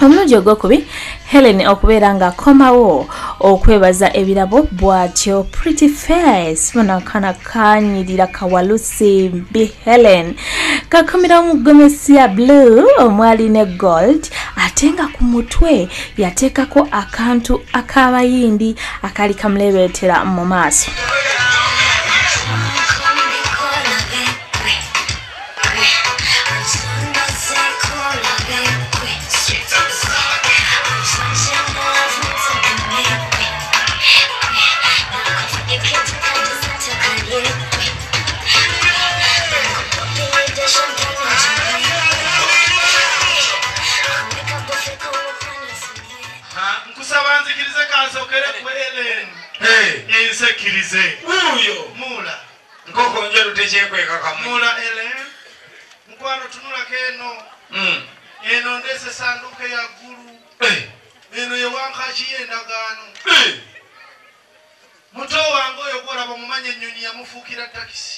omulundi ogwokubi Helen okubeera nga akomawo okwebaza ebirabo bw'atyo Pretty Face bonakana kanyirira kawalusimbi Helen kakomera mu gomesi ya blue omwali ne gold ate nga ku mutwe yateekako akantu akabayindi akali kamulebeetera mu maaso. Insekirize uyo mula nkoko nje lutechekweka kamwe mula Ellen mkwano tunula keno eno ndese sanduke ya guru eno ye wankachi endagano muto wango yokola bamumanye nyonyi yamufukira takisi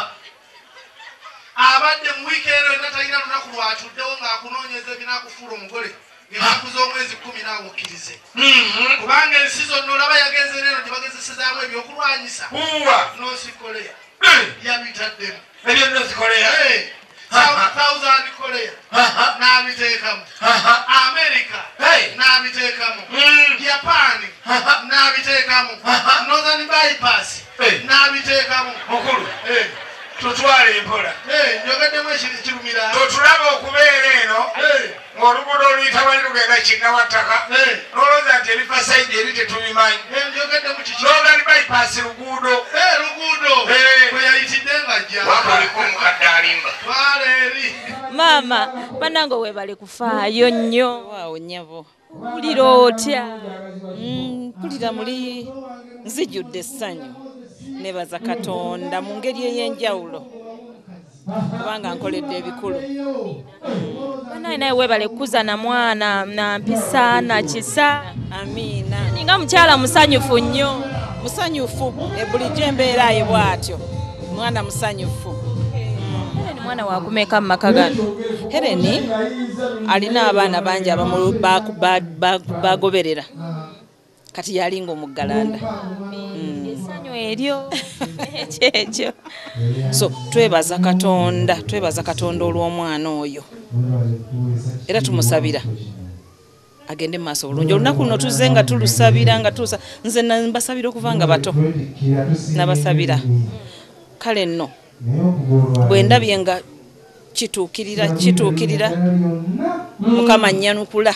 abadde mu weekend natayina lunaku lwatuddewo ng'akunoonyeza ebinakufuula omugole ng'enaku z'omwezi 10 naawe okkirize kubanga ensi zonna olaba yagenze neno gye bagezesezaamu ebyokulwanyisa North Korea yabitaddemu ebyo North Korea South Korea n'abiteekamu America n'abiteekamu Japan n'abiteekamu Northern Bypass n'abiteekamu okulu tutwale empola njogeddemu ekirumira totulaba okubeera eno ng'oluguudo oluyitamanyi lugenda kinnawattaka nolowooza nti erifa sayidi eri tetubimanyi Northern Bypass luguudo kwe yayitidde ng'ajja wakoliko omukadde alimba twala eri maama bannange weebale kufaayo nnyo waawo nnyabo mpulira otya mpulira muli nzijjudde essanyu nebaza Katonda mu ngeri ey'enjawulo kubanga nkoledde ebikulu banaye naye weebale kuza na mwana na mpisa na kisa amiina ninga mukyala musanyufu nnyo musanyufu bulijjo embeeraye bw'atyo mwana musanyufu Helen mwana wakumeka mu maka gano Helen alina abaana bangi abamu bagoberera kati yalinga omuggalanda essanyu eryo ekyo so twebaza Katonda olw'omwana oyo era tumusabira agende mu maaso bulungi olunaku luno tuzze nga tulusabira nga tusa nze mbasabira okuva nga bato nabasabira kale nno bwe ndabye nga kituukirira Mukama nnyanukula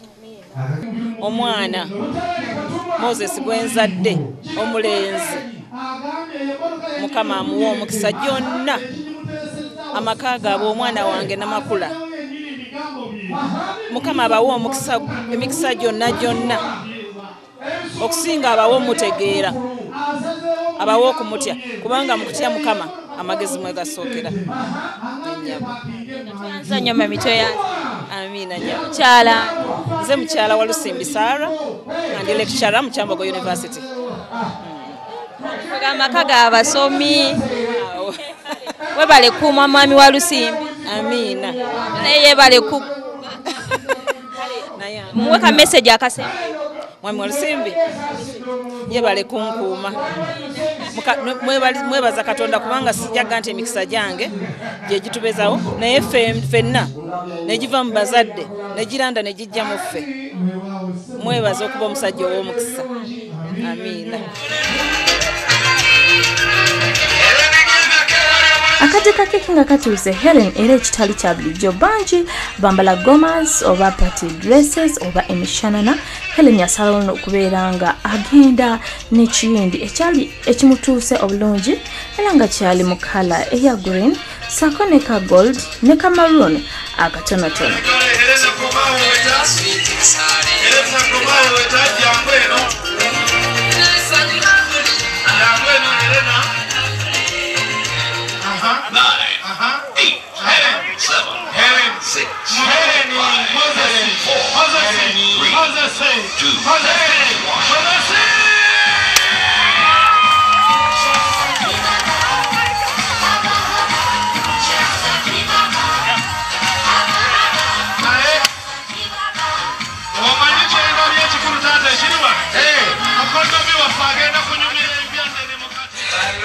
omwana Moses gwenzadde omulenzi Mukama amuwa omukisa gyonna amaka gaabwe omwana wange namakula Mukama abawa emikisa gyonna okusinga abawa omutegeera abawa okumutya kubanga mu kutya Mukama amagezi mwe gasookera nzanyoma mitwe yange amiina nnyo kyala nze mukyala wa Lusimbi Sarah ndi lecturer mu Kyambogo University amaka g'abasomi webale kuuma mwami wa Lusimbi amiina naye yebale ku muweka message akasemba mwami wa Lusimbi yebale kunkuuma mwebaza Katonda kubanga sijaga nti emikisa gyange gye gitubezawo naye ffenna negiva mu bazadde negiranda negijja mu ffe mwebaza okuba omusajja ow'omukisa amiina akati kakeke nga katuuse Helen era ekitali kya bulijjo bangi bambala gomas oba party dresses oba emishanana Helen yasalawo okubeera nga agenda n'ekiyindi ekimutuuse obulungi era nga kyali mu kala eya green sako ne ka gold ne ka maroon akatonotono mukono biwafa agenda kunyumira ebyandene mukati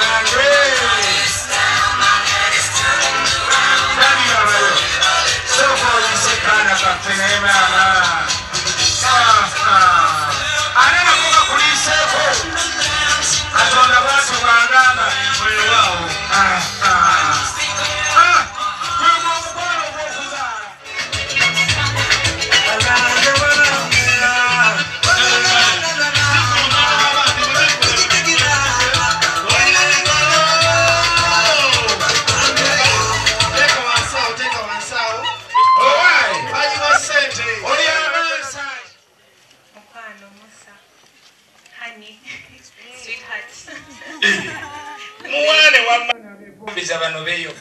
anena kuba kuliseeko katonda bwatu bwagamba weewaawo kwegwa omukwano ogw'okuzaala muwane wambiza bano beyo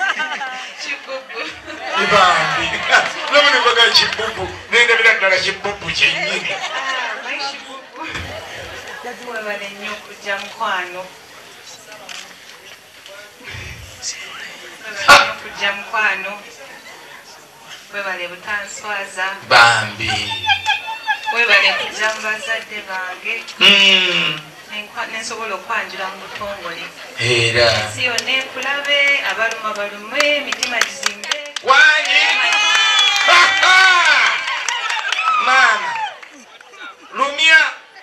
ibambi nomunikoga kibubu nende biradala kibubu kyenyini webale nnyo okujja mukwano okujja mukwano webale butanswaza bambi webale kujja mu bazadde bange nensobola okwanjula mu butongole era ensi yonna ekulabe abaluma balume emitima gizimbe wanyi maama lumya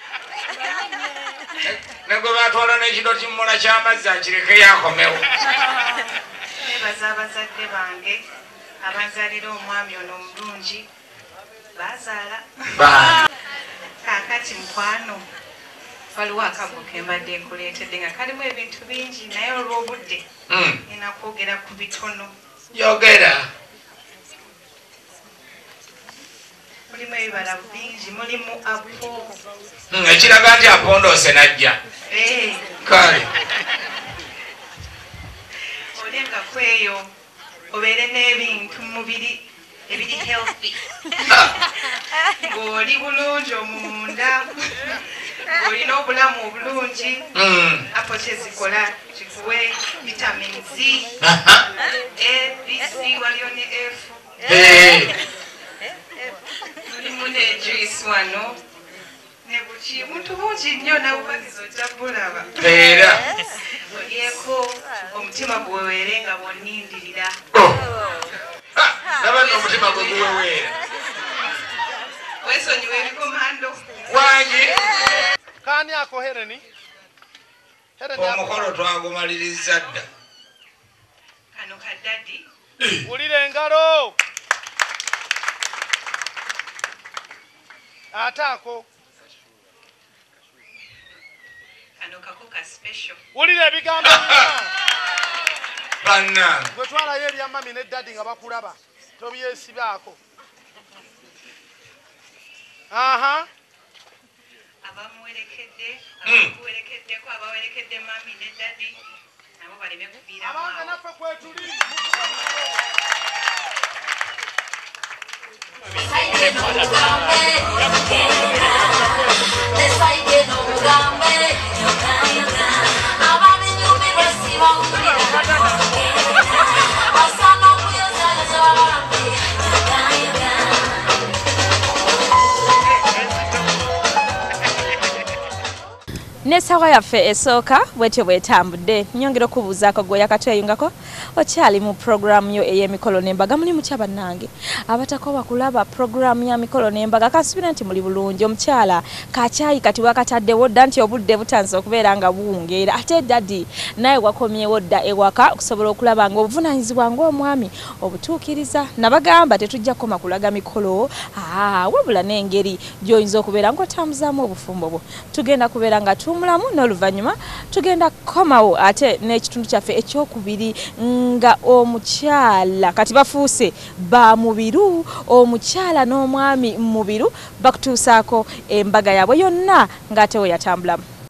negwe batwala n'ekiro kimmola ky'amazzi akireke yakomewo nebaza abazadde bange abanzalira omwami ono omulungi bazaala kaakati mukwano waliwo akago kembadde nkuleetedde nga kalimu ebintu bingi naye olw'obudde nina kwogera ku bitono yogera mulimu ebibala bingi mulimu apo ekiraga nti apondoose najja kale olengako eyo obeere n'ebintu mubiri ebiri healthy ng'oli bulungi omunda olina obulamu obulungi apo kyezikola kikuwe vitamin Z ABC waliyo ne F mulimu nejuice wano nebuki muntu bungi nnyo nawubagiza ojja bulaba era olyeko omutima gweweere nga bwonnindirira nabano omutima gwe guweweera wesonyiwa ebikomando wanyi kani ako Hereni omukolo twagumaliriza dda kano kadadi wulira engalo ate ako kano kako ka special wulira ebigambo bina bannange gwe twalayo erya mami ne dadi nga bakulaba tobyesibaako abamuwerekedde abakuwerekeddeko abawerekedde mami ne dadi nabo baleme kuviiramu abange naffe kwetuli Nesawa yaffe esooka bwetyo bwetambudde nyongera okubuuzaako gwe yakatweyungako okyali mu programu yo ey'emikolo n'embaga muli mutya bannange abatako bakulaba programu ya mikolo n'embaga kasubira nti muli bulungi omukyala kacyayi kati wakataddewo dda nti obudde butanze okubeera nga buwungeera ate dadi naye wakomyewo dda ewaka okusobola okulaba nga obuvunaanyizibwa ng'omwami obutuukiriza nabagamba tetujja kukoma kulaga mikolo wabula n'engeri gy'oyinza okubeera ng'otambuzaamu obufumbo bwo tugenda kubeera nga mulamu n'oluvannyuma tugenda kukomawo ate n'ekitundu kyaffe ekyokubiri nga omukyala kati bafuuse ba mubiru omukyala n'omwami mubiru bakutuusaako embaga yaabwe yonna ng'ate we yatambulamu